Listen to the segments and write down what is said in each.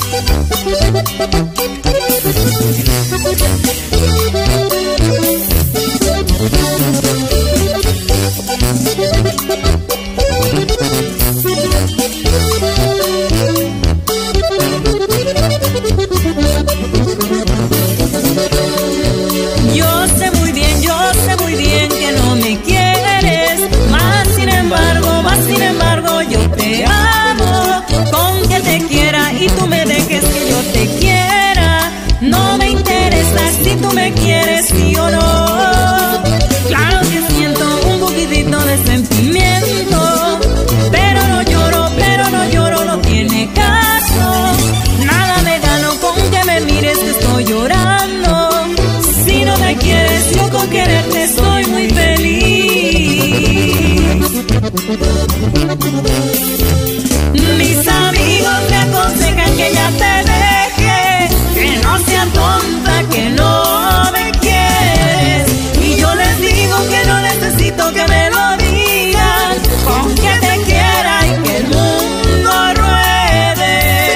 Mis amigos me aconsejan que ya te deje, que no sea tonta, que no me quieres. Y yo les digo que no necesito que me lo digan, con que te quiera y que el mundo ruede.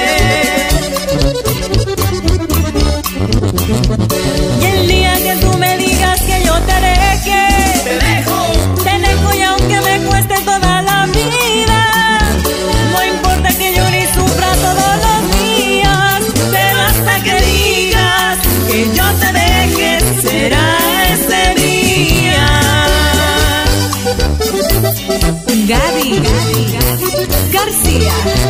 Y el día que tú me digas que yo te deje, te dejo y aunque me cueste toda la vida, no importa que yo ni sufra todos los días, pero hasta que digas que yo te deje, será ese día. Gaby García.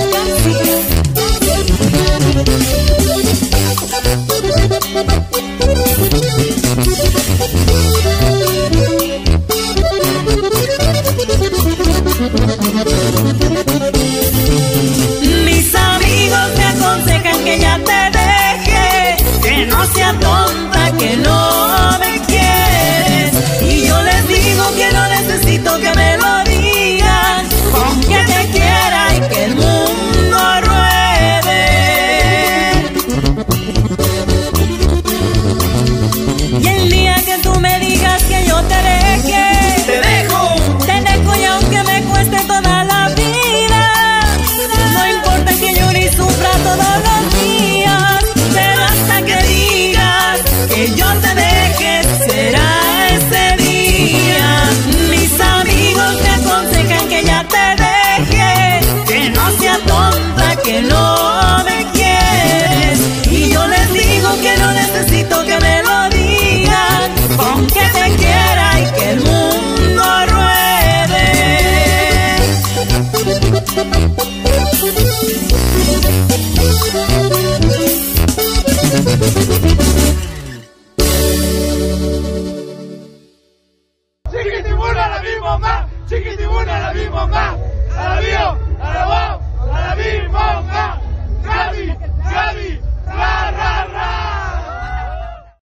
Mis amigos me aconsejan que ya te deje, que no sea tonta, que no me quieres. Y yo les digo que no necesito que me lo digan, con que te quiera y que el mundo ruede. Y el día que tú me digas que yo te deje, te dejo y aunque me cueste toda la vida, no importa que yo ni sufra todos los días, pero hasta que digas que yo te deje, será ese día. Mis amigos me aconsejan que ya te deje, que no sea tonta, que no me quieres. Y yo les digo que no necesito que me lo digan, con que te quiera y que el mundo ruede. Chiquitibuna la mi mamá, chiquitibuna la mi mamá, a la mío, a la